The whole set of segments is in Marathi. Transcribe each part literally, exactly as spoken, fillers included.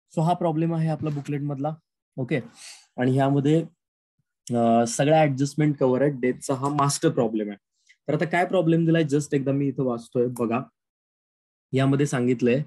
सो हा प्रॉब्लेम आहे आपला बुकलेट मधला. ओके, आणि ह्यामध्ये सगळ्या ऍडजस्टमेंट कव्हर आहेत. डेटचा हा मास्टर प्रॉब्लेम आहे. तर आता काय प्रॉब्लेम दिलाय जस्ट एकदा मी इथं वाचतोय बघा. यामध्ये सांगितलंय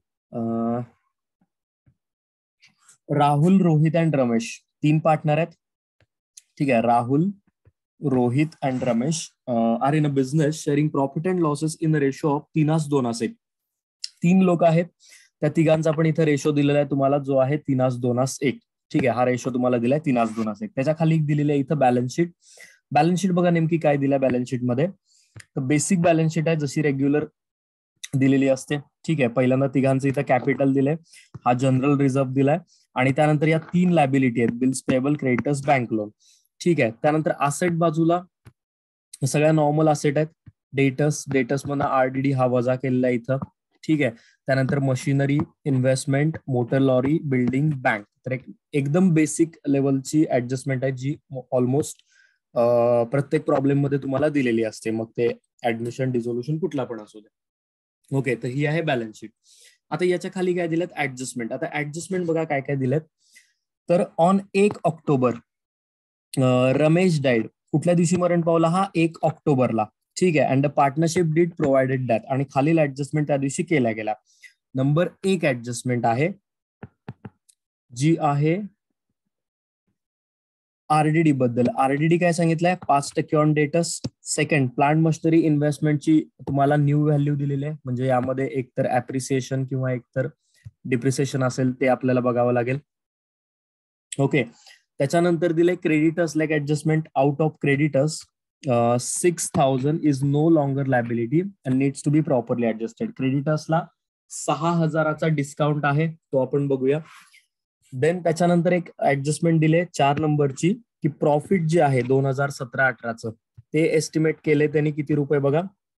राहुल, रोहित अँड रमेश तीन पार्टनर आहेत. ठीक आहे, Rahul, Rohit and Ramesh are in a business sharing profit and losses in ratio of तीनास दोनास एक. तीन लोक आहेत, त्या तिघांचा पण इथं रेशो दिलेला आहे तुम्हाला, जो आहे तीनास दोनास एक. ठीक आहे, हा रेशो तुम्हाला दिलाय तीनास दोनास एक. त्याच्या खाली एक दिलेली आहे इथं बॅलन्स शीट. बॅलन्स शीट बघा नेमकी काय दिलंय बॅलन्स शीट मध्ये. तर बेसिक बॅलन्स शीट आहे जशी रेग्युलर दिलेली असते. ठीक आहे, पहिल्यांदा तिघांचं इथं कॅपिटल दिलंय, हा जनरल रिझर्व्ह दिलाय, आणि त्यानंतर या तीन लायबिलिटी आहेत, bills payable, creditors, bank loan. ठीक आहे, त्यानंतर असेट बाजूला सगळ्या नॉर्मल असेट आहेत. डेटर्स, डेटर्स मधून आरडीडी हा वजा केलेला आहे इथं. ठीक आहे, त्यानंतर machinery, investment, motor lorry, building, bank. तर एक एकदम बेसिक लेवलची ऍडजस्टमेंट आहे जी ऑलमोस्ट प्रत्येक प्रॉब्लेम मध्ये तुम्हाला दिलेली असते, मग ते ऍडमिशन डिझोल्युशन कुठला पण असू दे. ओके, तर ही आहे बॅलन्स शीट. आता याच्या खाली काय दिलेत ऍडजस्टमेंट. आता ऍडजस्टमेंट बघा काय काय दिलेत. तर ऑन एक ऑक्टोबर रमेश डाईड, कुठल्या दिवशी मरण पावला हा एक ऑक्टोबरला. ठीक आहे, and the partnership deed provided that, आणि खालील ऍडजस्टमेंट त्या दिवशी केल्या गेल्या. नंबर एक ऍडजस्टमेंट आहे जी आहे आरडीडी बद्दल. आरडीडी काय सांगितलंय, पाच टक्के on debts. Second, plant machinery इन्व्हेस्टमेंटची तुम्हाला न्यू व्हॅल्यू दिलेली आहे, म्हणजे यामध्ये एकतर ऍप्रिसिएशन किंवा एकतर डिप्रिसिएशन असेल ते आपल्याला बघावं लागेल. ओके, त्याच्यानंतर दिले creditors like adjustment. Out of creditors six thousand is no longer liability and needs to be properly adjusted. क्रेडिटर्सला सहा हजाराचा डिस्काउंट आहे, तो आपण बघूया. देन त्याच्यानंतर एक ऍडजस्टमेंट दिले चार नंबरची, की प्रॉफिट जे आहे दोन हजार सतरा अठराचं ते एस्टिमेट केले त्यांनी किती रुपये बघा,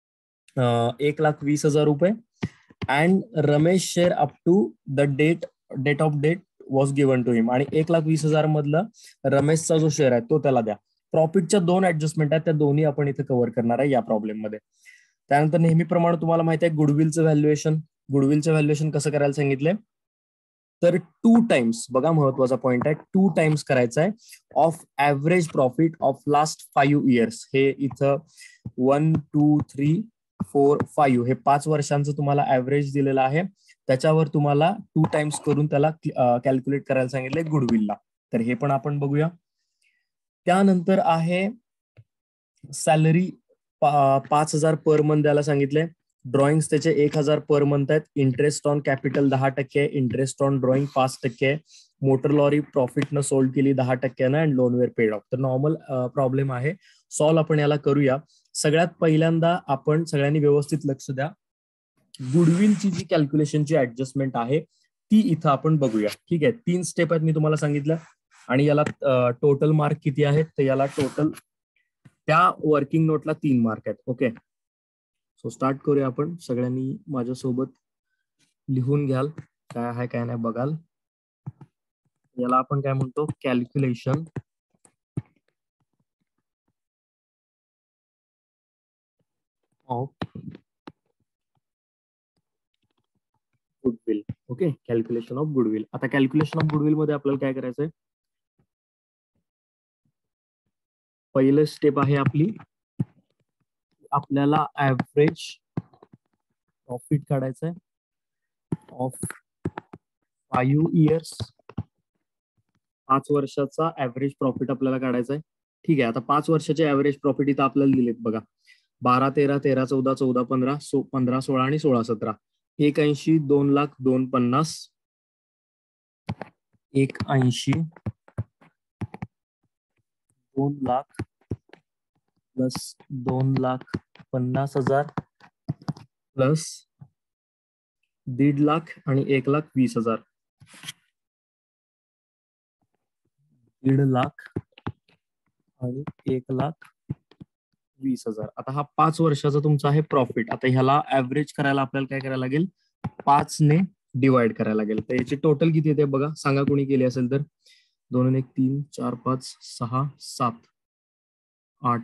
एक लाख वीस हजार रुपये. And Ramesh share up to the date date of date was given to him, आणि एक लाख वीस हजार मधलं रमेशचा जो शेअर आहे तो त्याला द्या. प्रॉफिटच्या दोन ऍडजस्टमेंट आहेत, त्या दोन्ही आपण इथे कव्हर करणार आहे या प्रॉब्लेम मध्ये. त्यानंतर नेहमीप्रमाणे तुम्हाला माहिती आहे गुडविलचं व्हॅल्युएशन. गुडविलचं व्हॅल्युएशन कसं करायला सांगितलंय, तर टू टाइम्स, बघा महत्वाचा पॉइंट आहे, टू टाइम्स करायचा आहे of average profit of last five years. हे इथं one two three four five हे पाच वर्षांचं तुम्हाला ऍव्हरेज दिलेलं आहे, त्याच्यावर तुम्हाला टू टाइम्स करून त्याला कॅल्क्युलेट करायला सांगितलंय गुडविलला. तर हे पण आपण बघूया. त्यानंतर आहे सॅलरी पाच हजार पर मंथ द्यायला सांगितलंय. ड्रॉइंग्स त्याचे एक हजार पर मंथ आहेत. इंटरेस्ट ऑन कॅपिटल दहा टक्के, इंटरेस्ट ऑन ड्रॉइंग पाच टक्के, मोटर लॉरी प्रॉफिटनं सोल्ड केली दहा टक्क्यानं, अँड लोनवेअर पेड ऑफ. तर नॉर्मल प्रॉब्लेम आहे, सॉल्व्ह आपण याला करूया. सगळ्यात पहिल्यांदा आपण सगळ्यांनी व्यवस्थित लक्ष द्या, गुडविलची जी कॅल्क्युलेशनची ऍडजस्टमेंट आहे ती इथं आपण बघूया. ठीक आहे, तीन स्टेप आहेत मी तुम्हाला सांगितलं, आणि याला टोटल मार्क किती आहेत, तर याला टोटल त्या वर्किंग नोटला तीन मार्क आहेत. ओके, सो स्टार्ट करूया आपण. सगळ्यांनी माझ्यासोबत लिहून घ्याल, काय आहे काय नाही बघाल. याला आपण काय म्हणतो, calculation of goodwill. Okay, calculation of goodwill. आता कॅल्क्युलेशन ऑफ गुडविल मध्ये आपल्याला काय करायचंय, पहिलं स्टेप आहे आपली, आपल्याला ऍव्हरेज प्रॉफिट काढायचंय ऑफ फाईव्ह इयर्स. पाच वर्षाचा ऍव्हरेज प्रॉफिट आपल्याला काढायचा आहे. ठीक आहे, आता पाच वर्षाचे ऍव्हरेज प्रॉफिट इथं आपल्याला दिलेत बघा, बारा तेरा तेरा चौदा चौदा पंधरा सो पंधरा सोळा आणि सोळा सतरा. एक ऐंशी, दोन लाख, दोन पन्नास, एक ऐंशी, दोन लाख प्लस दोन लाख पन्नास हजार प्लस दीड लाख आणि एक लाख वीस हजार, दीड लाख आणि एक लाख वीस हजार. आता हा पाच वर्षाचा तुमचा आहे प्रॉफिट. आता ह्याला ऍव्हरेज करायला आपल्याला काय करायला लागेल, पाच ने डिवाइड करायला लागेल. तर याची टोटल किती येते बघा, सांगा कोणी केली असेल तर. दोन एक तीन चार पाच सहा सात आठ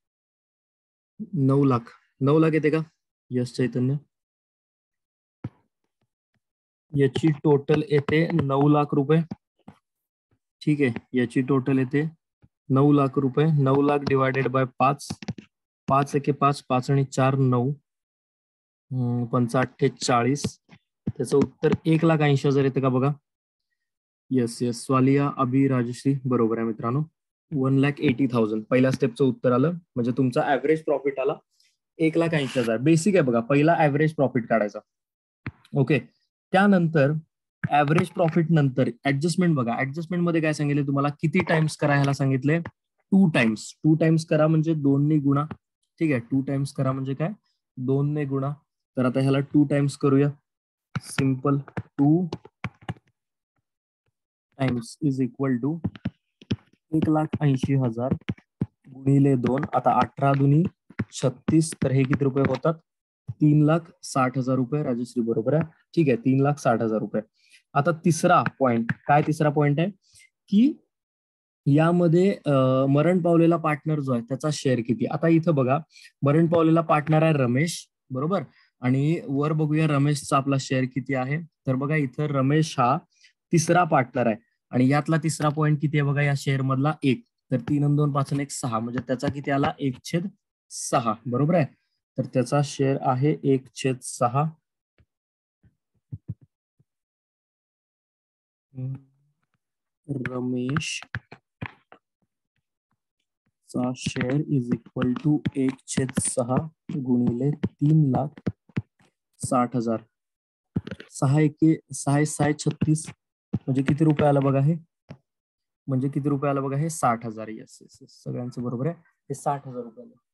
नऊ लाख नऊ लाख येते का, यस चैतन्य? याची टोटल येते नऊ लाख रुपये. ठीक आहे, याची टोटल येते नऊ लाख रुपये. नऊ लाख डिवायडेड बाय पाच, पाच एके पाच, पाच आणि चार नऊ, पंचा अठ्ठेचाळीस. त्याचं उत्तर एक लाख ऐंशी हजार येतं का बघा. येस येस, स्वालिया, अभि, राजश्री बरोबर आहे मित्रांनो. वन लॅक एटी थाउजंड पहिल्या स्टेपचं उत्तर आलं. म्हणजे तुमचा ऍव्हरेज प्रॉफिट आला एक लाख ऐंशी हजार. बेसिक आहे बघा, पहिला ऍव्हरेज प्रॉफिट काढायचा. ओके, त्यानंतर ऍव्हरेज प्रॉफिट नंतर ऍडजस्टमेंट बघा. ऍडजस्टमेंट मध्ये काय सांगितले तुम्हाला, किती टाइम्स करा ह्याला सांगितले, टू टाइम्स. टू टाइम्स करा म्हणजे दोन ने गुणा. ठीक आहे, टू टाइम्स करा म्हणजे काय, दोन ने गुणा. तर आता ह्याला टू टाइम्स करूया. Simple, two times is equal to एक लाख ऐंशी हजार गुणिले दोन. आता अठरा दुनी छत्तीस, तर हे किती रुपये होतात, तीन लाख साठ हजार रुपये. राजश्री बरोबर आहे. ठीक आहे, तीन लाख साठ हजार रुपये. आता तिसरा पॉइंट काय, तिसरा पॉइंट आहे की यामध्ये मरण पावलेला पार्टनर जो आहे त्याचा शेअर किती. आता इथं बघा, मरण पावलेला पार्टनर आहे रमेश, बरोबर. आणि वर बघूया रमेशचा आपला शेअर किती आहे. तर बघा इथं रमेश हा तिसरा पार्टनर आहे आणि यातला तिसरा पॉइंट किती आहे बघा, या शेअर मधला एक. तर तीन आणि दोन पाच आणि एक सहा, म्हणजे त्याचा किती आला, एक छेद सहा. बरोबर आहे. तर त्याचा शेअर आहे एक छेद सहा. रमेश चा शेअर इज इक्वल टू एक छेद सहा गुणिले तीन लाख साठ हजार. सहा एके सहा सहा छत्तीस, म्हणजे किती रुपये आला बघा हे, म्हणजे किती रुपये आला बघा हे, साठ हजार. येस येस येस, सगळ्यांचं बरोबर आहे, हे साठ हजार रुपये आले.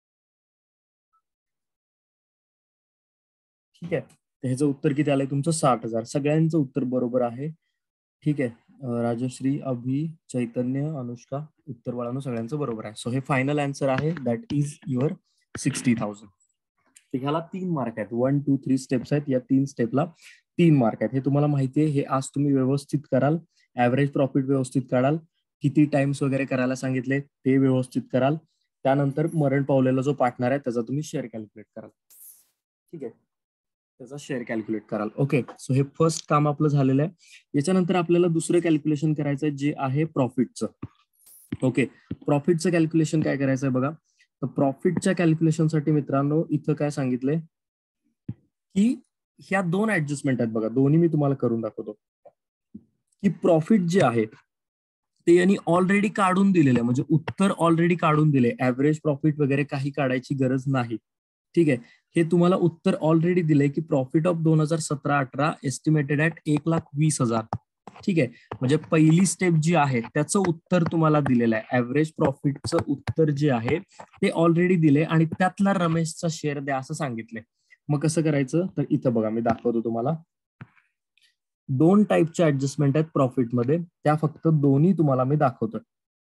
ठीक आहे, तर ह्याचं उत्तर किती आलंय तुमचं, साठ हजार. सगळ्यांचं उत्तर बरोबर आहे. ठीक आहे, राजश्री, अभि, चैतन्य, अनुष्का, उत्तर बाळांनो सगळ्यांचं बरोबर आहे. सो हे फायनल आन्सर आहे, that is your sixty thousand. ह्याला तीन मार्क आहेत. वन टू थ्री स्टेप्स आहेत, या तीन स्टेपला तीन मार्क आहेत. हे तुम्हाला माहिती आहे, हे आज तुम्ही व्यवस्थित कराल. ऍव्हरेज प्रॉफिट व्यवस्थित काढाल, किती टाइम्स वगैरे करायला सांगितले ते व्यवस्थित कराल. त्यानंतर मरण पावलेला जो पार्टनर आहे त्याचा तुम्ही शेअर कॅल्क्युलेट कराल. ठीक आहे, त्याचा शेअर कॅल्क्युलेट कराल. ओके, सो हे फर्स्ट काम आपलं झालेलं आहे. याच्यानंतर आपल्याला दुसरं कॅल्क्युलेशन करायचं आहे, जे आहे प्रॉफिटचं. ओके, प्रॉफिटचं कॅल्क्युलेशन काय करायचं आहे बघा. तर प्रॉफिटच्या कॅल्क्युलेशनसाठी मित्रांनो इथं काय सांगितलंय की ह्या दोन ऍडजस्टमेंट आहेत बघा, दोन्ही मी तुम्हाला करून दाखवतो. की प्रॉफिट जे आहे ते यांनी ऑलरेडी काढून दिलेलं आहे, म्हणजे उत्तर ऑलरेडी काढून दिले. ऍव्हरेज प्रॉफिट वगैरे काही काढायची गरज नाही. ठीक आहे, हे तुम्हाला उत्तर ऑलरेडी दिले की प्रॉफिट ऑफ दोन हजार सतरा अठरा एस्टिमेटेड ऍट एक लाख वीस हजार. ठीक आहे, म्हणजे पहिली स्टेप जी आहे त्याचं उत्तर तुम्हाला दिलेलं आहे. ऍव्हरेज प्रॉफिटचं उत्तर जे आहे ते ऑलरेडी दिले आणि त्यातला रमेशचा शेअर द्या असं सांगितलंय. मग कसं करायचं, तर इथं बघा मी दाखवतो तुम्हाला. दोन टाईपच्या ऍडजस्टमेंट आहेत प्रॉफिटमध्ये, त्या फक्त दोन्ही तुम्हाला मी दाखवतो.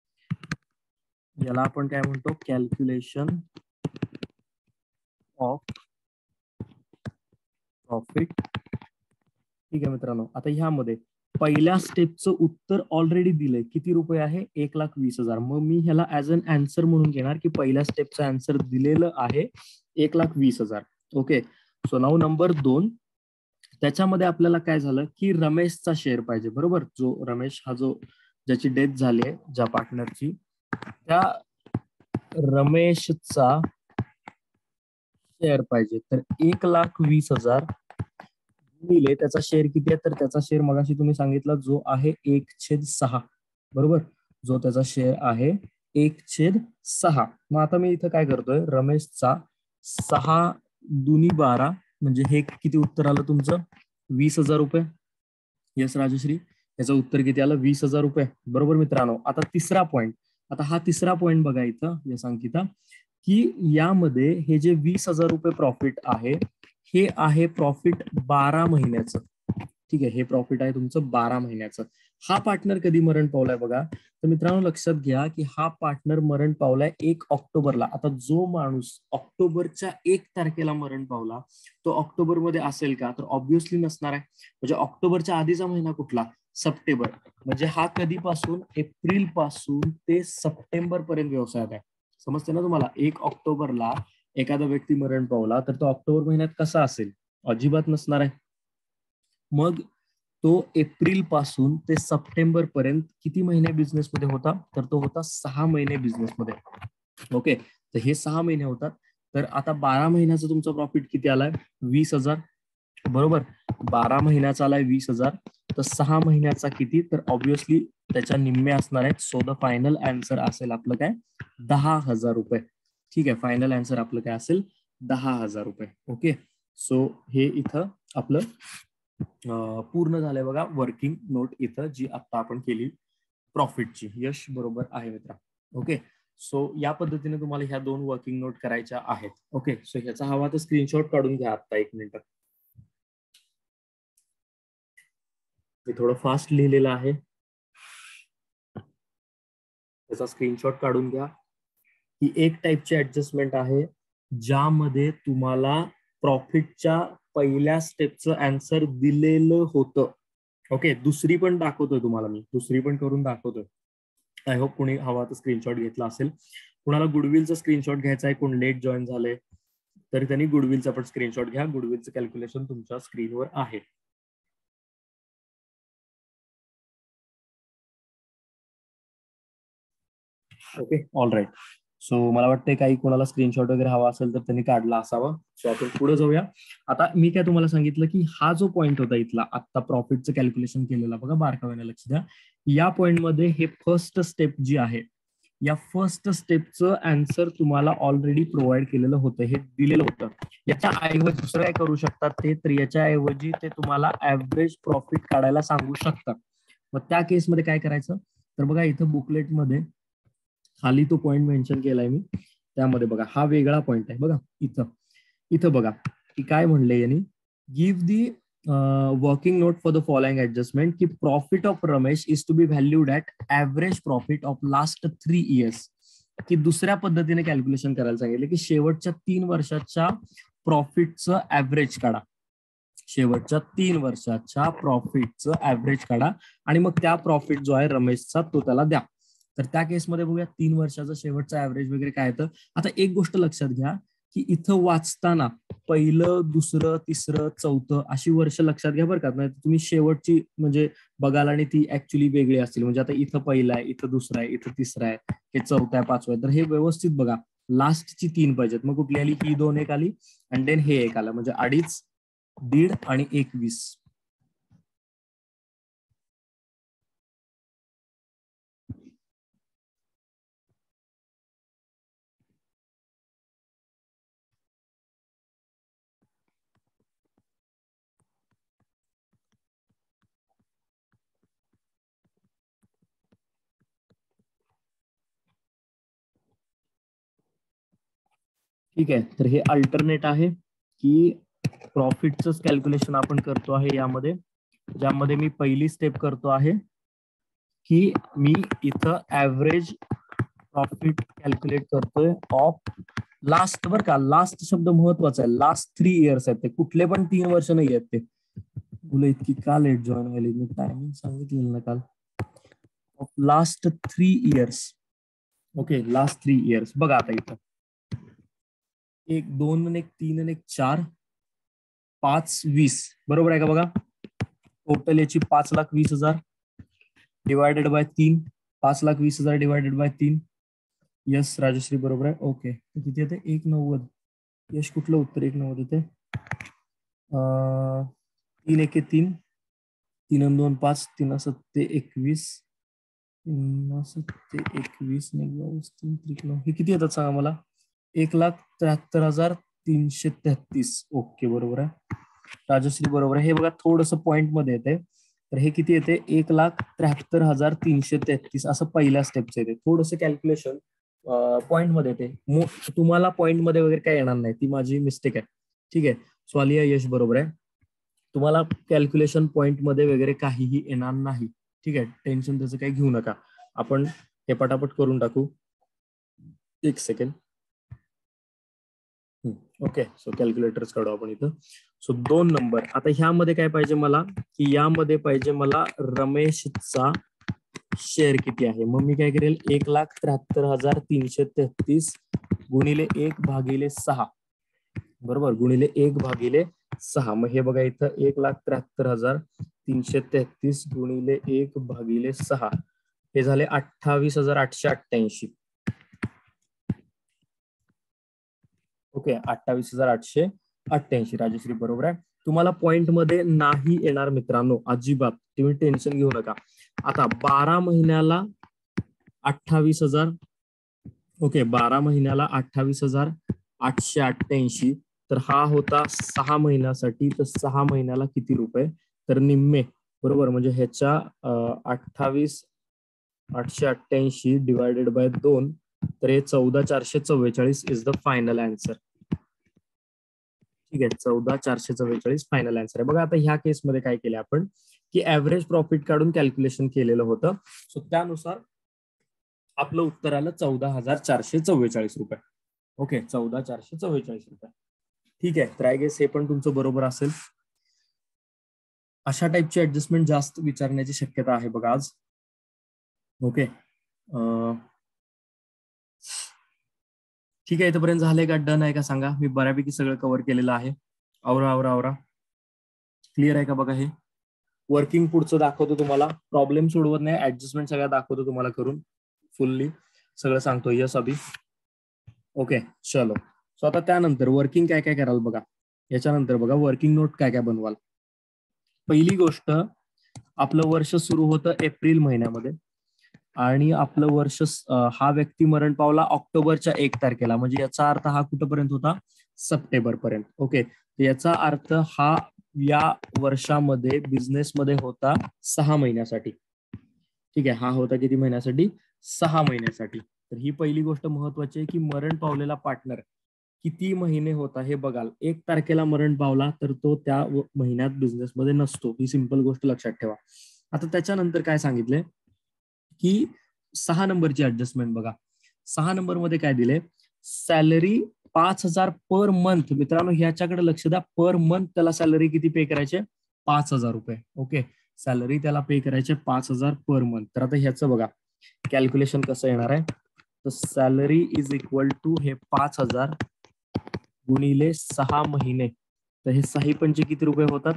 याला आपण काय म्हणतो, कॅल्क्युलेशन ऑफ प्रॉफिट. ठीक आहे मित्रांनो, आता ह्यामध्ये पहिल्या स्टेपचं उत्तर ऑलरेडी दिलंय, किती रुपये आहे, एक लाख वीस हजार. मग मी ह्याला ऍज अन आन्सर म्हणून घेणार की पहिल्या स्टेपचं आन्सर दिलेलं आहे एक लाख वीस हजार. ओके, सो नाऊ नंबर दोन, त्याच्यामध्ये आपल्याला काय झालं की रमेशचा शेअर पाहिजे. बरोबर, जो रमेश हा जो ज्याची डेथ झाली आहे, ज्या पार्टनरची, त्या रमेशचा शेअर पाहिजे. तर एक लाख वीस हजार गुणिले त्याचा शेअर किती आहे, तर त्याचा शेअर मगाशी तुम्ही सांगितला जो आहे एक छेद सहा. बरोबर, जो त्याचा शेअर आहे एक छेद सहा. मग आता मी इथं काय करतोय, रमेशचा सहा दुनी बारा, म्हणजे हे किती उत्तर आलं तुमचं, वीस हजार रुपये. यस राजश्री, याचं उत्तर किती आलं, वीस हजार रुपये. बरोबर मित्रांनो, आता तिसरा पॉइंट, आता हा तिसरा पॉइंट बघा इथं, यस अंकिता, की यामध्ये हे जे वीस हजार रुपये प्रॉफिट आहे हे आहे प्रॉफिट बारा महिन्याचं. ठीक आहे, हे प्रॉफिट आहे तुमचं बारा महिन्याचं. हा पार्टनर कधी मरण पावलाय बघा, तर मित्रांनो लक्षात घ्या की हा पार्टनर मरण पावलाय एक ऑक्टोबरला. आता जो माणूस ऑक्टोबरच्या एक तारखेला मरण पावला तो ऑक्टोबर मध्ये असेल का, तर ऑब्व्हियसली नसणार आहे. म्हणजे ऑक्टोबरच्या आधीचा महिना कुठला, सप्टेंबर. म्हणजे हा कधीपासून, एप्रिल पासून ते सप्टेंबर पर्यंत व्यवसायात आहे. समजते ना तुम्हाला, एक ऑक्टोबरला एखादा व्यक्ती मरण पावला तर तो ऑक्टोबर महिन्यात कसा असेल, अजिबात नसणार आहे. मग तो एप्रिल पासून ते सप्टेंबर पर्यंत किती महिने बिझनेसमध्ये होता, तर तो होता सहा महिने बिझनेसमध्ये. ओके, तर हे सहा महिने होतात. तर आता बारा महिन्याचा तुमचा प्रॉफिट किती आलाय, वीस हजार. बरोबर, बारा महिन्याचा आलाय वीस हजार. तर सहा महिन्याचा किती, तर ऑब्व्हियसली त्याच्या निम्मे असणार आहेत. सो द फायनल आन्सर असेल आपलं काय, दहा हजार रुपये. ठीक आहे, फायनल आन्सर आपलं काय असेल, दहा हजार रुपये. ओके, सो हे इथं आपलं पूर्ण झालंय बघा वर्किंग नोट इथं जी आता आपण केली प्रॉफिटची. यश बरोबर आहे मित्रा. ओके, सो या पद्धतीने तुम्हाला ह्या दोन वर्किंग नोट करायच्या आहेत. ओके, सो ह्याचा हवा तर स्क्रीनशॉट काढून घ्या आता एक मिनिट. मी थोडं फास्ट लिहिलेलं आहे, त्याचा स्क्रीनशॉट काढून घ्या. ही एक टाईपची ऍडजस्टमेंट आहे ज्यामध्ये तुम्हाला प्रॉफिटच्या पहिल्या स्टेपचं आन्सर दिलेलं होतं. ओके, दुसरी पण दाखवतोय तुम्हाला मी, दुसरी पण करून दाखवतोय. आय होप कोणी हवा तर स्क्रीनशॉट घेतला असेल. कुणाला गुडविलचा स्क्रीनशॉट घ्यायचा आहे, कोण लेट जॉईन झाले तरी त्यांनी गुडविलचा पण स्क्रीनशॉट घ्या. गुडविलचं कॅल्क्युलेशन तुमच्या स्क्रीनवर आहे. Okay, all right. सो मला वाटतं काही कोणाला स्क्रीनशॉट वगैरे हवा असेल तर त्यांनी काढला असावा. सो आपण पुढे जाऊया. आता मी काय तुम्हाला सांगितलं की हा जो पॉईंट होता इथला आता प्रॉफिटचं कॅल्क्युलेशन केलेला बघा, बारकाव्याने लक्ष द्या. या पॉईंटमध्ये हे फर्स्ट स्टेप जी आहे, या फर्स्ट स्टेपचं आन्सर तुम्हाला ऑलरेडी प्रोव्हाइड केलेलं होतं, हे दिलेलं होतं. याच्या ऐवजी दुसरं काय करू शकतात ते, तर याच्या ऐवजी ते तुम्हाला ऍव्हरेज प्रॉफिट काढायला सांगू शकतात. मग त्या केसमध्ये काय करायचं, तर बघा इथं बुकलेटमध्ये खाली तो पॉईंट मेन्शन केलाय मी, त्यामध्ये बघा हा वेगळा पॉईंट आहे बघा. इथं इथं बघा की काय म्हणलंय यांनी, give the working note for the following adjustment की profit of Ramesh is to be valued at average profit of last three years. की दुसऱ्या पद्धतीने कॅल्क्युलेशन करायला सांगितलं की शेवटच्या तीन वर्षाच्या प्रॉफिटचं ऍव्हरेज काढा, शेवटच्या तीन वर्षाच्या प्रॉफिटचं ऍव्हरेज काढा आणि मग त्या प्रॉफिट जो आहे रमेशचा तो त्याला द्या. तर त्या केसमध्ये बघूया तीन वर्षाचा शेवटचा ऍव्हरेज वगैरे काय येतं. आता एक गोष्ट लक्षात घ्या की इथं वाचताना पहिलं, दुसरं, तिसरं, चौथं अशी वर्ष लक्षात घ्या बरं का. नाही तुम्ही शेवटची म्हणजे बघाल आणि ती ऍक्च्युली वेगळी असतील. म्हणजे आता इथं पहिलं आहे, इथं दुसरं आहे, इथं तिसरं आहे, हे चौथं आहे, पाचवं आहे. तर हे व्यवस्थित बघा, लास्टची तीन पाहिजेत. मग कुठली आली, ही दोन एक आली आणि देन हे एक आलं, म्हणजे अडीच, दीड आणि एकवीस. ठीक आहे, तर हे अल्टरनेट आहे की प्रॉफिटचं कॅल्क्युलेशन आपण करतो आहे यामध्ये, ज्यामध्ये मी पहिली स्टेप करतो आहे की मी इथं ऍव्हरेज प्रॉफिट कॅल्क्युलेट करतोय ऑफ लास्ट. बरं का, लास्ट शब्द महत्वाचा आहे. लास्ट थ्री इयर्स आहेत ते, कुठले पण तीन वर्ष नाही आहेत ते. मुलं इतकी का लेट जॉईन व्हायला, मी टायमिंग सांगितलेलं ना काल. Of last three years. Okay, last three years. बघा आता इथं एक, दोन, एक, तीन, एक, चार, पाच, वीस. बरोबर आहे का बघा. टोटल याची पाच लाख वीस हजार डिवायडेड बाय तीन, पाच लाख वीस हजार डिवायडेड बाय तीन. यस राजश्री बरोबर आहे. ओके, किती येते, एक नव्वद. यश कुठलं उत्तर एक नव्वद येते. तीन एके तीन, तीन दोन पाच, तीन सत्ते एकवीस, तीन सत्ते एकवीस, तीन त्रिक नऊ. हे किती येतात सांगा मला. एक लाख त्र्याहत्तर हजार तीनशे तेहतीस. ओके बरोबर आहे, राजश्री बरोबर आहे. हे बघा थोडस पॉईंट मध्ये येते, तर हे किती येते, एक लाख त्र्याहत्तर हजार तीनशे तेहतीस असं पहिल्या स्टेपचं येते. थोडंसं कॅल्क्युलेशन पॉईंट मध्ये येते. तुम्हाला पॉईंट मध्ये वगैरे काय येणार नाही, ती माझी मिस्टेक आहे. ठीक आहे, स्वालिया यश बरोबर आहे. तुम्हाला कॅल्क्युलेशन पॉईंट मध्ये वगैरे काहीही येणार नाही. ठीक आहे, टेन्शन त्याचं काही घेऊ नका. आपण हे पटापट करून टाकू. एक सेकंड. ओके, सो कॅल्क्युलेटर्स काढू आपण इथं. सो दोन नंबर. आता ह्यामध्ये काय पाहिजे मला, की यामध्ये पाहिजे मला रमेशचा शेअर किती आहे. मग मी काय करेल, एक लाख त्र्याहत्तर हजार तीनशे तेहतीस गुणिले एक भागिले सहा, बरोबर, गुणिले एक भागिले सहा. मग हे बघा इथं एक लाख त्र्याहत्तर हजार तीनशे तेहतीस गुणिले एक भागिले सहा हे झाले अठ्ठावीस हजार आठशे अठ्ठ्याऐंशी. ओके, अठ्ठावीस हजार आठशे अठ्ठ्याऐंशी. राजश्री बरोबर आहे. तुम्हाला पॉइंट मध्ये नाही येणार मित्रांनो, अजिबात तुम्ही टेन्शन घेऊ नका. आता बारा महिन्याला अठ्ठावीस हजार, ओके, बारा महिन्याला अठ्ठावीस हजार आठशे अठ्ठ्याऐंशी. तर हा होता सहा महिन्यासाठी. तर सहा महिन्याला किती रुपये? तर निम्मे, बरोबर. म्हणजे ह्याच्या अठ्ठावीस आठशे अठ्ठ्याऐंशी डिवायडेड बाय दोन, तर हे चौदा चारशे चव्वेचाळीस इज द फायनल आन्सर. ठीक आहे, चौदा चारशे चव्वेचाळीस फायनल आन्सर आहे. बघा आता ह्या केसमध्ये काय केलं आपण की ऍव्हरेज प्रॉफिट काढून कॅल्क्युलेशन केलेलं होतं. सो त्यानुसार आपलं उत्तर आलं चौदा हजार चारशे चव्वेचाळीस रुपये. ओके, चौदा चारशे चव्वेचाळीस रुपये. ठीक आहे, तर आय गेस हे पण तुमचं बरोबर असेल. अशा टाईपची ऍडजस्टमेंट जास्त विचारण्याची शक्यता आहे बघा आज. ओके, ठीक आहे, इथपर्यंत झालंय का? डन आहे का सांगा? मी बऱ्यापैकी सगळं कव्हर केलेलं आहे. आवरा आवरा आवरा. क्लिअर आहे का? बघा हे वर्किंग पुढचं दाखवतो तुम्हाला. प्रॉब्लेम सोडवत नाही, ऍडजस्टमेंट सगळ्या दाखवतो तुम्हाला करून फुल्ली सगळं सांगतो. यस अभि. ओके चलो. सो आता त्यानंतर वर्किंग काय काय कराल बघा. याच्यानंतर बघा वर्किंग नोट काय काय बनवाल. पहिली गोष्ट, आपलं वर्ष सुरू होतं एप्रिल महिन्यामध्ये आणि आपलं वर्ष हा व्यक्ती मरण पावला ऑक्टोबरच्या एक तारखेला. म्हणजे याचा अर्थ हा कुठपर्यंत होता? सप्टेंबर पर्यंत. ओके, याचा अर्थ हा या वर्षामध्ये बिझनेसमध्ये होता सहा महिन्यासाठी. ठीक आहे, हा होता किती महिन्यासाठी? सहा महिन्यासाठी. तर ही पहिली गोष्ट महत्वाची आहे की मरण पावलेला पार्टनर किती महिने होता हे बघाल. एक तारखेला मरण पावला तर तो त्या महिन्यात बिझनेसमध्ये नसतो. ही सिंपल गोष्ट लक्षात ठेवा. आता त्याच्यानंतर काय सांगितलंय की सहा नंबरची ऍडजस्टमेंट बघा. सहा नंबर मध्ये काय दिले? सॅलरी पाच हजार पर मंथ. मित्रांनो ह्याच्याकडे लक्ष द्या. पर मंथ त्याला सॅलरी किती पे करायचे? पाच हजार रुपये. ओके, सॅलरी त्याला पे करायचे पाच हजार पर मंथ. तर आता ह्याचं बघा कॅल्क्युलेशन कसं येणार आहे. तर सॅलरी इज इक्वल टू हे पाच हजार गुणिले सहा महिने. तर हे सहा पंचे किती रुपये होतात?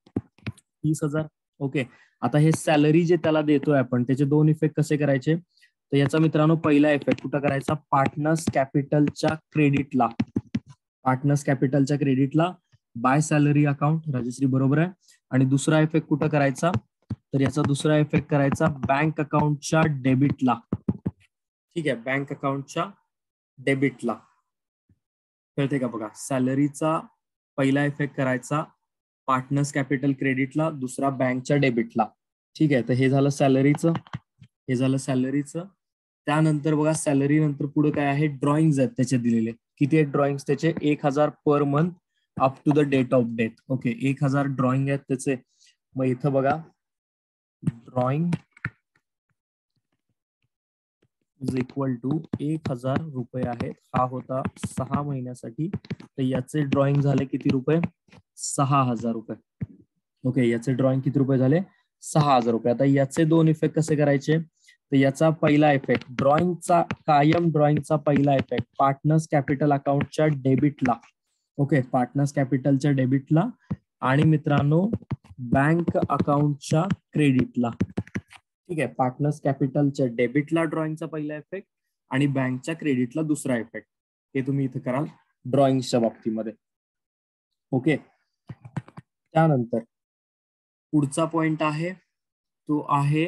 तीस हजार. ओके, आता हे सॅलरी जे त्याला देतोय आपण त्याचे दोन इफेक्ट कसे करायचे? तर याचा मित्रांनो पहिला इफेक्ट कुठं करायचा? पार्टनर्स कॅपिटलच्या क्रेडिटला. पार्टनर्स कॅपिटलच्या क्रेडिटला बाय सॅलरी अकाउंट. राजश्री बरोबर आहे. आणि दुसरा इफेक्ट कुठं करायचा? तर याचा दुसरा इफेक्ट करायचा बँक अकाउंटच्या डेबिटला. ठीक आहे, बँक अकाउंटच्या डेबिटला. कळते का? बघा सॅलरीचा पहिला इफेक्ट करायचा पार्टनर्स कॅपिटल क्रेडिटला, दुसरा बँकच्या डेबिटला. ठीक आहे, तर हे झालं सॅलरीचं. हे झालं सॅलरीचं. त्यानंतर बघा सॅलरी नंतर पुढे काय आहे? ड्रॉइंग्स आहेत त्याचे दिलेले. किती आहेत ड्रॉइंग्स त्याचे? एक हजार per month up to the date of death. Okay, एक हजार ड्रॉइंग आहेत त्याचे. मग इथं बघा ड्रॉइंग इज इक्वल टू एक हजार रुपये आहेत. हा होता सहा महिन्यासाठी. तर याचे ड्रॉइंग झाले किती रुपये? सहा हजार रुपये. ओके, याचे ड्रॉइंग किती रुपये झाले? सहा हजार रुपये. आता याचे दोन इफेक्ट कसे करायचे? तर याचा पहिला इफेक्ट ड्रॉइंगचा कायम ड्रॉइंगचा पहिला इफेक्ट पार्टनर्स कॅपिटल अकाउंटच्या डेबिटला. ओके, पार्टनर्स कॅपिटलच्या डेबिटला आणि मित्रांनो बँक अकाउंटच्या क्रेडिटला. ठीक आहे, पार्टनर्स कॅपिटलच्या डेबिटला ड्रॉइंगचा पहिला इफेक्ट आणि बँकच्या क्रेडिटला दुसरा इफेक्ट. हे तुम्ही इथे कराल ड्रॉइंगच्या बाबतीमध्ये. ओके, त्यानंतर पुढचा पॉइंट आहे तो आहे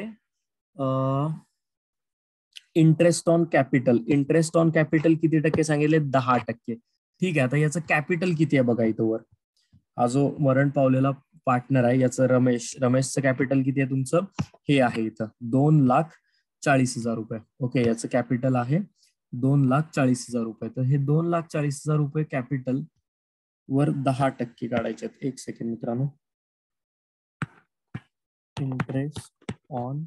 interest on capital. Interest on capital किती टक्के सांगितले? दहा टक्के. ठीक आहे, आता याचं कॅपिटल किती आहे बघा इथं वर. हा जो मरण पावलेला पार्टनर आहे याचं रमेश, रमेशचं कॅपिटल किती आहे तुमचं? हे आहे इथं दोन लाख चाळीस हजार रुपये. ओके, याचं कॅपिटल आहे दोन लाख चाळीस हजार रुपये. तर हे दोन लाख चाळीस हजार रुपये कॅपिटल वर दहा टक्के काढायचे आहेत. एक सेकंड मित्रांनो. Interest on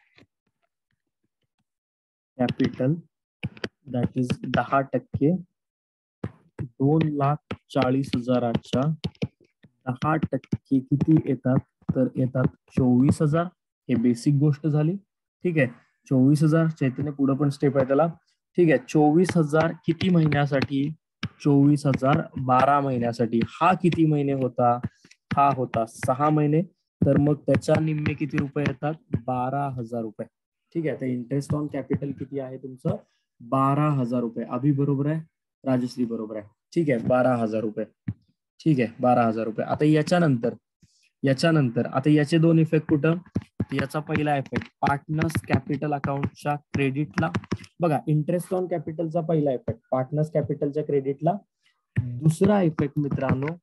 capital that is दहा टक्के. दोन लाख चाळीस हजाराच्या दहा टक्के किती येतात? तर येतात चोवीस हजार. हे बेसिक गोष्ट झाली. ठीक आहे, चोवीस हजार. चैतन्य पुढे पण स्टेप आहे त्याला. ठीक आहे, चोवीस हजार किती महिन्यासाठी? चोवीस हजार बारा महिन्यासाठी. हा किती महिने होता? हा होता सहा महिने. तर मग त्याच्या निम्मे किती रुपये येतात? बारा हजार रुपये. ठीक आहे. तर इंटरेस्ट ऑन कॅपिटल किती आहे तुमचं? बारा हजार रुपये. अभि बरोबर आहे, राजश्री बरोबर आहे. ठीक आहे, बारा हजार रुपये. ठीक आहे, बारा हजार रुपये. आता याच्यानंतर याच्यानंतर आता याचे दोन इफेक्ट कुठं? याचा पहिला इफेक्ट पार्टनर्स कॅपिटल अकाउंटच्या क्रेडिटला. बघा, इंटरेस्ट ऑन कॅपिटलचा पहिला इफेक्ट पार्टनर्स कॅपिटलच्या क्रेडिटला. दुसरा इफेक्ट मित्रांनो,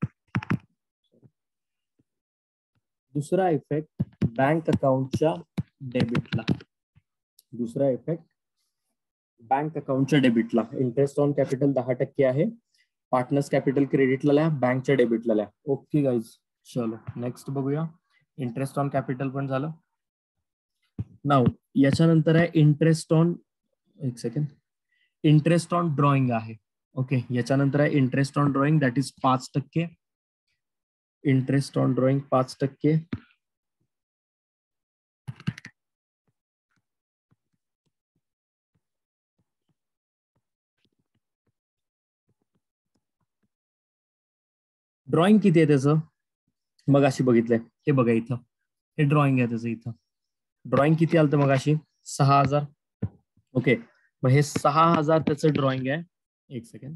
दुसरा इफेक्ट बँक अकाउंटच्या डेबिटला. दुसरा इफेक्ट बँक अकाउंटच्या डेबिटला. इंटरेस्ट ऑन कॅपिटल दहा टक्के आहे, पार्टनर्स कॅपिटल क्रेडिटला लिहा, बँकच्या डेबिटला लिहा. ओके गाईज, चलो नेक्स्ट बघूया. इंटरेस्ट ऑन कॅपिटल पण झालं. नाव याच्यानंतर आहे इंटरेस्ट ऑन, एक सेकंड, इंटरेस्ट ऑन ड्रॉइंग आहे. ओके, याच्यानंतर आहे interest on drawing, that is पाच टक्के. इंटरेस्ट ऑन ड्रॉइंग पाच टक्के. ड्रॉइंग किती आहे त्याचं? मग अशी बघितलंय, हे बघा इथं, हे ड्रॉइंग आहे त्याचं. इथं ड्रॉइंग किती आलं तर मग अशी सहा हजार. ओके, मग हे सहा हजार त्याचं ड्रॉइंग आहे. एक सेकंड,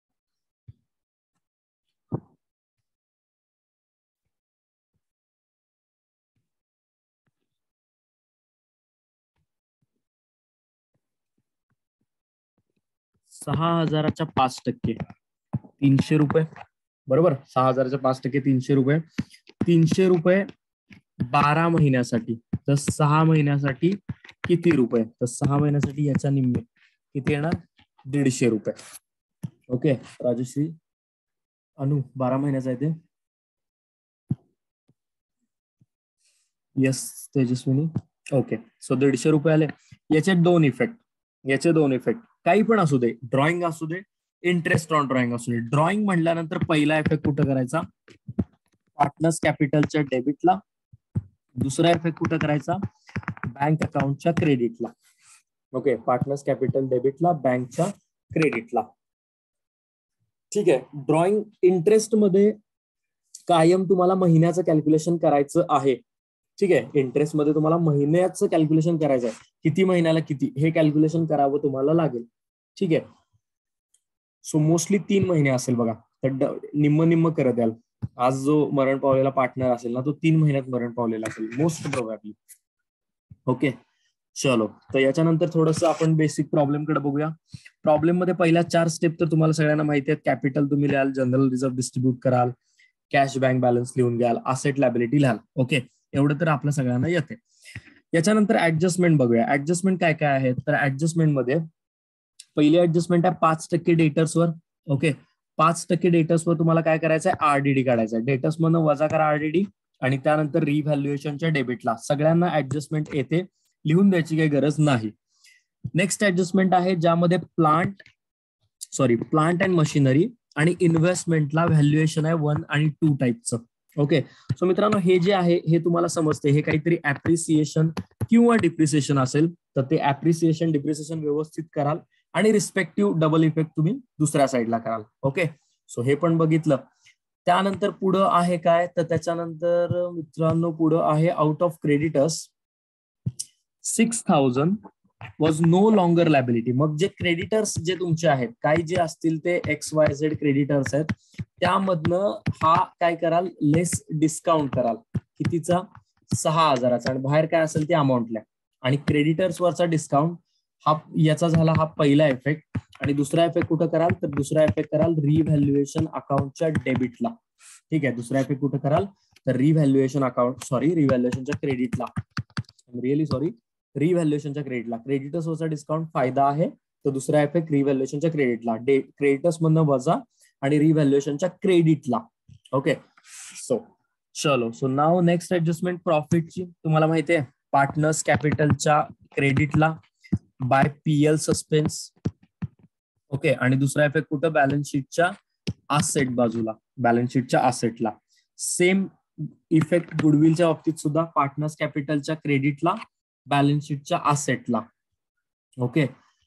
सहा हजाराच्या पाच टक्के तीनशे रुपये. बरोबर, सहा हजाराच्या पाच टक्के तीनशे रुपये. तीनशे रुपये बारा महिन्यासाठी. तर सहा महिन्यासाठी किती रुपये? तर सहा महिन्यासाठी याच्या निम्मे किती येणार? दीडशे रुपये. ओके, राजश्री, अनु, बारा महिन्याचा आहे ते. येस तेजस्विनी. ओके, सो दीडशे रुपये आले. याचे दोन इफेक्ट, याचे दोन इफेक्ट काही पण असू दे, ड्रॉइंग असू दे, इंटरेस्ट ऑन ड्रॉइंग असू दे. ड्रॉइंग म्हटल्यानंतर पहिला इफेक्ट कुठं करायचा? पार्टनर्स कॅपिटलच्या डेबिटला. दुसरा इफेक्ट कुठं करायचा? बँक अकाउंटच्या क्रेडिटला. ओके, पार्टनर्स कॅपिटल डेबिटला, बँकच्या क्रेडिटला. ठीक आहे. ड्रॉइंग इंटरेस्ट मध्ये कायम तुम्हाला महिन्याचं कॅल्क्युलेशन करायचं आहे. ठीक आहे, इंटरेस्ट मध्ये तुम्हाला महिन्याचं कॅल्क्युलेशन करायचं आहे. किती महिन्याला किती हे कॅल्क्युलेशन करावं तुम्हाला लागेल. ठीक आहे, सो मोस्टली तीन महिने असेल बघा. तर निम्म निम्म करत याल. आज जो मरण पावलेला पार्टनर असेल ना, तो तीन महिन्यात मरण पावलेला असेल मोस्ट प्रोबॅबली. ओके, चलो. तर याच्यानंतर थोडस आपण बेसिक प्रॉब्लेम कडे बघूया. प्रॉब्लेम मध्ये पहिल्या चार स्टेप तर तुम्हाला सगळ्यांना माहिती आहेत. कॅपिटल तुम्ही लिहाल, जनरल रिझर्व्ह डिस्ट्रीब्यूट कराल, कॅश बँक बॅलन्स लिहून घ्याल, असेट लायबिलिटी लिहाल. ओके, एवढं तर आपल्या सगळ्यांना येते. याच्यानंतर ऍडजस्टमेंट बघूया. ऍडजस्टमेंट काय काय आहे? तर ऍडजस्टमेंट मध्ये पहिली ऍडजस्टमेंट आहे पाच टक्के डेटर्सवर. ओके, पाच टक्के डेटर्सवर तुम्हाला काय करायचं आहे? आरडीडी काढायचं आहे. डेटर्स मधून वजा करा आरडीडी आणि त्यानंतर रिव्हॅल्युएशनच्या डेबिटला. सगळ्यांना ऍडजस्टमेंट येते, लिहून द्यायची काही गरज नाही. नेक्स्ट ऍडजस्टमेंट आहे ज्यामध्ये plant sorry plant and machinery आणि इन्व्हेस्टमेंटला व्हॅल्युएशन आहे वन आणि टू टाईपचं. ओके, सो मित्रांनो, हे जे आहे हे तुम्हाला समजते, हे काहीतरी ऍप्रिसिएशन किंवा डिप्रिसिएशन असेल तर ते ऍप्रिसिएशन डिप्रिसिएशन व्यवस्थित कराल आणि रिस्पेक्टिव्ह डबल इफेक्ट तुम्ही दुसऱ्या साईडला कराल. ओके, सो हे पण बघितलं. त्यानंतर पुढं आहे काय? तर त्याच्यानंतर मित्रांनो पुढं आहे out of creditors six thousand was no longer liability. मग जे क्रेडिटर्स जे तुमचे आहेत, काही जे असतील ते एक्स वाय झेड क्रेडिटर्स आहेत, त्यामधनं हा काय कराल? लेस डिस्काउंट कराल. कितीचा? सहा हजाराचा. आणि बाहेर काय असेल ते अमाऊंटला. आणि क्रेडिटर्स वरचा डिस्काउंट हा याचा झाला हा पहिला इफेक्ट. आणि दुसरा इफेक्ट कुठं कराल? तर दुसरा इफेक्ट कराल रिव्हॅल्युएशन अकाउंटच्या डेबिटला. ठीक आहे, दुसरा इफेक्ट कुठं कराल? तर रिव्हॅल्युएशन अकाउंट सॉरी रिव्हॅल्युएशनच्या क्रेडिटला. रिअली सॉरी रिव्हॅल्युएशनच्या क्रेडिटला. क्रेडिटर्स वरचा डिस्काउंट फायदा आहे, तर दुसरा इफेक्ट रिव्हॅल्युएशनच्या क्रेडिटला. डे क्रेडिटर्स मधनं वजा आणि रिव्हॅल्युएशनच्या क्रेडिटला. ओके, सो चलो. सो नाव नेक्स्ट ऍडजस्टमेंट प्रॉफिटची. तुम्हाला माहिती आहे पार्टनर्स कॅपिटलच्या क्रेडिटला बाय पीएल सस्पेन्स. ओके, आणि दुसरा इफेक्ट कुठं? बॅलन्स शीटच्या आसेट बाजूला, बॅलन्स शीटच्या आसेटला. सेम इफेक्ट गुडविलच्या बाबतीत सुद्धा पार्टनर्स कॅपिटलच्या क्रेडिटला, बॅलन्स शीटच्या आसेटला. ओके,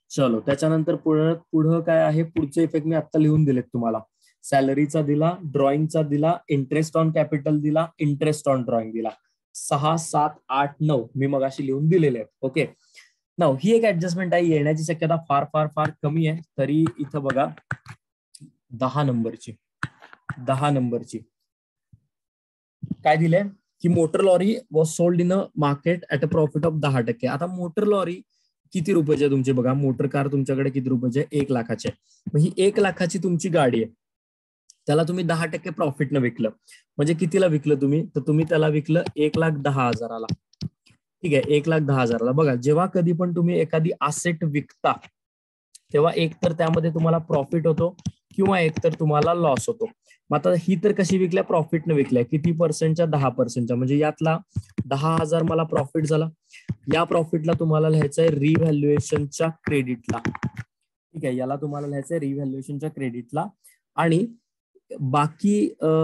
चलो त्याच्यानंतर पुढं पुढं काय आहे, पुढचे इफेक्ट मी आता लिहून दिलेत तुम्हाला. सॅलरीचा दिला, ड्रॉइंगचा दिला, इंटरेस्ट ऑन कॅपिटल दिला, इंटरेस्ट ऑन ड्रॉइंग दिला. सहा सात आठ नऊ मी मगाशी लिहून दिलेले आहेत. ओके, नाव ही एक ऍडजस्टमेंट आहे, येण्याची शक्यता फार फार फार कमी आहे. तरी इथं बघा दहा नंबरची दहा नंबरची काय दिलंय की motor lorry was sold in a market at a profit of दहा टक्के. आता मोटर लॉरी किती रुपयाचे आहे तुमचे बघा, मोटर कार तुमच्याकडे किती रुपयाचे आहे, एक लाखाचे. मग ही एक लाखाची तुमची गाडी आहे, त्याला तुम्ही दहा टक्के प्रॉफिटनं विकलं म्हणजे कितीला विकलं तुम्ही, तर तुम्ही त्याला विकलं एक लाख दहा हजाराला. ठीक आहे, एक लाख दहा हजाराला. बघा जेव्हा कधी पण तुम्ही एखादी असेट विकता तेव्हा एक तर त्यामध्ये तुम्हाला प्रॉफिट होतो किंवा एक तर तुम्हाला लॉस होतो. मग आता ही तर कशी विकल्या, प्रॉफिटनं विकल्या. किती पर्सेंटच्या, दहा पर्सेंटच्या. म्हणजे यातला दहा हजार मला प्रॉफिट झाला, या प्रॉफिटला तुम्हाला लिहायचंय रिव्हॅल्युएशनच्या क्रेडिटला. ठीक आहे, याला तुम्हाला लिहायचंय रिव्हॅल्युएशनच्या क्रेडिटला. आणि बाकी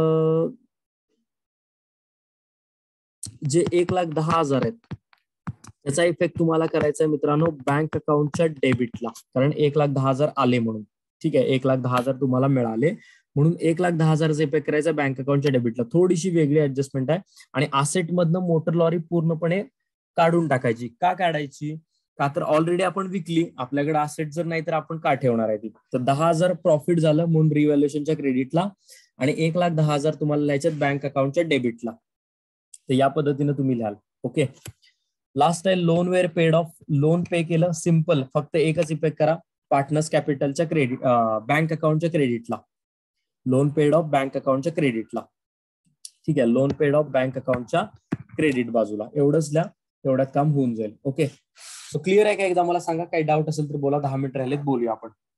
जे एक लाख दहा हजार आहेत त्याचा इफेक्ट तुम्हाला करायचा आहे मित्रांनो बँक अकाउंटच्या डेबिटला, कारण एक लाख दहा हजार आले म्हणून. ठीक आहे, एक लाख दहा हजार तुम्हाला मिळाले म्हणून एक लाख दहा हजारचा इफेक्ट करायचा बँक अकाउंटच्या डेबिटला. थोडीशी वेगळी ऍडजस्टमेंट आहे. आणि असेट मधनं मोटर लॉरी पूर्णपणे काढून टाकायची. का काढायची, का तर ऑलरेडी आपण विकली, आपल्याकडे असेट जर नाही तर आपण का ठेवणार आहे ती. तर दहा हजार प्रॉफिट झालं म्हणून रिव्हॅल्युएशनच्या क्रेडिटला, आणि एक लाख दहा हजार तुम्हाला लिहायच्यात बँक अकाउंटच्या डेबिटला. तर या पद्धतीने तुम्ही लिहाल. ओके, लास्ट आहे loan were paid off. Loan pay केलं, सिम्पल, फक्त एकच इफेक्ट करा पार्टनर्स कॅपिटलच्या क्रेडिट बँक अकाउंटच्या क्रेडिटला. लोन पेड ऑफ बँक अकाउंटच्या क्रेडिटला. ठीक आहे, लोन पेड ऑफ बँक अकाउंटच्या क्रेडिट बाजूला. एवढंच लिहा, एवढ्यात काम होऊन जाईल. ओके, सो क्लिअर आहे का, एकदा मला सांगा, काही डाऊट असेल तर बोला. दहा मिनिट राहिलेत, बोलूया आपण.